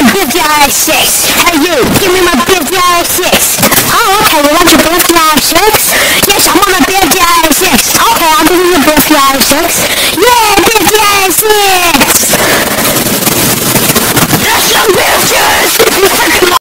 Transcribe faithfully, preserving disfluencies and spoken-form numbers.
birthday I S six. Hey you, give me my birthday I S six. Oh, okay, you want your birthday I S six? Yes, I want my birthday I S six. Okay, I'll give you your birthday I S six. Yeah, birthday I S six.